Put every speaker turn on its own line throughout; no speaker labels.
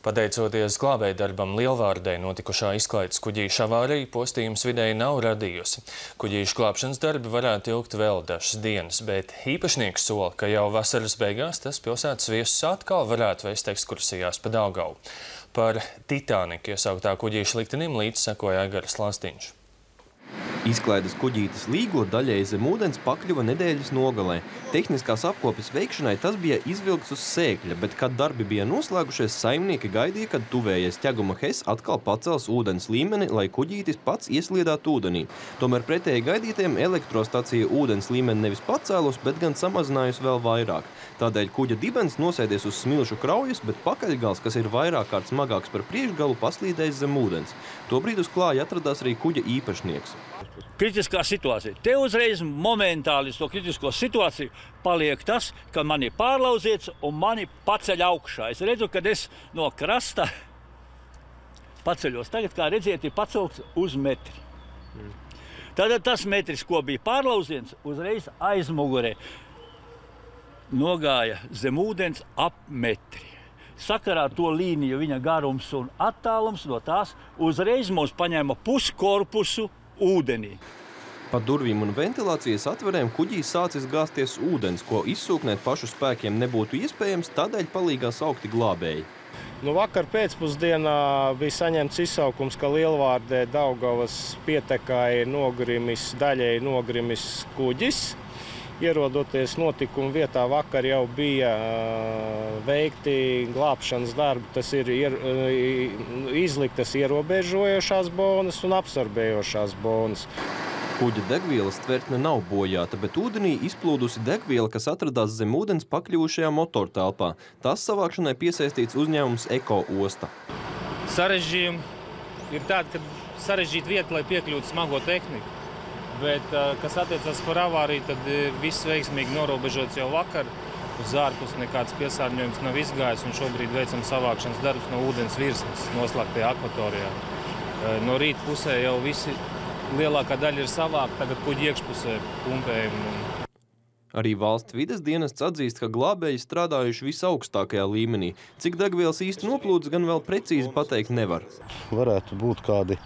Pateicoties glābējdarbam Lielvārdē notikušā izklaides kuģīša avārija postījums vidēji nav radījusi. Kuģīša glābšanas darbi varētu ilgt vēl dažas dienas, bet īpašnieks sola, ka jau vasaras beigās tas pilsētas viesus atkal varētu vest ekskursijās pa Daugavu. Par Titaniku iesauktā kuģīša liktenim līdz sekoja Aigars Lazdiņš.
Izklaides kuģītes Līgo daļēji zem ūdens pakļuva nedēļas nogalē. Tehniskās apkopes veikšanai tas bija izvilkts uz sēkļa, bet, kad darbi bija noslēgušies, saimnieki gaidīja, kad tuvējais ķeguma Hes atkal pacels ūdens līmeni, lai kuģītis pats iesliedātu ūdenī. Tomēr pretēji gaidītiem elektrostacija ūdens līmeni nevis pacēlus, bet gan samazinājusi vēl vairāk. Tādēļ kuģa dibens nosēdies uz smilšu kraujas, bet pakaļgals, kas ir vairāk kārt smagāks par priekšgalu, paslīdējis zem ūdens. Tobrīd uz klāja atradās arī kuģa īpašnieks.
Kritiskā situācija. Te uzreiz momentāli uz to kritisko situāciju paliek tas, ka mani pārlauziets un mani paceļ augšā. Es redzu, kad es no krasta paceļos. Tagad, kā redziet, ir pacelts uz metri. Tad tas metris, ko bija pārlauziens, uzreiz aizmugurē nogāja zem ūdens ap metri. Sakarā to līniju viņa garums un attālums no tās uzreiz mums paņēma puskorpusu ūdenī.
Pa durvīm un ventilācijas atverēm kuģī sācis gāzties ūdens, ko izsūknēt pašu spēkiem nebūtu iespējams, tādēļ palīgā saukti glābēji.
Vakar pēcpusdienā bija saņemts izsaukums, ka Lielvārdē Daugavas pietekā ir daļēji nogrimis kuģis. Ierodoties notikuma vietā, vakar jau bija veikti glābšanas darbi. Tas ir izliktas ierobežojošās bonas un absorbējošās bonas.
Kuģa degvielas tvertne nav bojāta, bet ūdenī izplūdusi degviela, kas atradās zem ūdens pakļuvušajā motortelpā. Tās savākšanai piesaistīts uzņēmums Eko Osta.
Sarežģījumi ir tādi, ka sarežģīt vieta, lai piekļūtu smago tehniku. Bet, kas attiecas par avāriju, tad viss veiksmīgi norobežots jau vakar. Uz ārpus nekāds piesārņojums nav izgājis, un šobrīd veicam savākšanas darbus no ūdens virsmas, noslēgtajā akvatorijā. No rīta pusē jau visi lielākā daļa ir savākta, tagad kuģi iekšpusē pumpējumi.
Arī valsts vides dienests atzīst, ka glābēji strādājuši visaugstākajā līmenī. Cik degvielas īsti noplūdes, gan vēl precīzi pateikt nevar.
Varētu būt kādi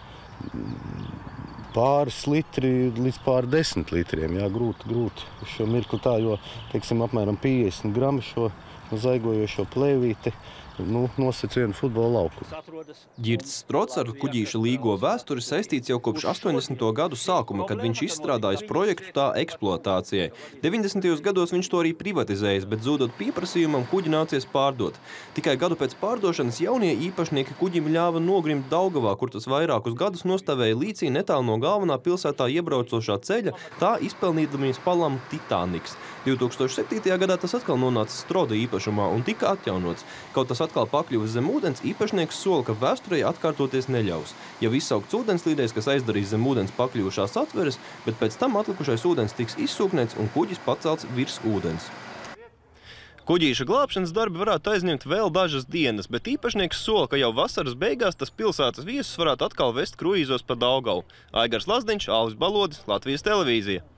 pāris litri līdz pār 10 litriem. Jā, grūti šo mirkli tā, jo, teiksim, apmēram 50 grami šo zaigojošo plēvīti nosec vienu futbola lauku.
Ģirds Strots ar kuģīša Līgo vēsturi saistīts jau kopš 80. gadu sākuma, kad viņš izstrādājis projektu tā eksploatācijai. 90. gados viņš to arī privatizējis, bet zūdot pieprasījumam kuģi nācies pārdot. Tikai gadu pēc pārdošanas jaunie īpašnieki kuģim ļāva nogrimt Daugavā, kur tas vairākus gadus nostāvēja līcī netālu no galvenā pilsētā iebraucošā ceļa, tā izpelnīdamies palamu Titaniks. 2007. gadā tas atkal nonāca Stroda īpašumā un tika atjaunots. Kaut tas atkal pakļuvis zem ūdens, īpašnieks sola, ka vēsturei atkārtoties neļaus. Jau izsaukts ūdenslīdējs, kas aizdarīs zem ūdens pakļuvušās atveres, bet pēc tam atlikušais ūdens tiks izsūknēts un kuģis pacelts virs ūdens. Kuģīša glābšanas darbi varētu aizņemt vēl dažas dienas, bet īpašnieks sola, ka jau vasaras beigās tas pilsētas viesus varētu atkal vest kruīzos pa Daugavu. Aigars Lazdiņš, Alvis Balodis, Latvijas televīzija.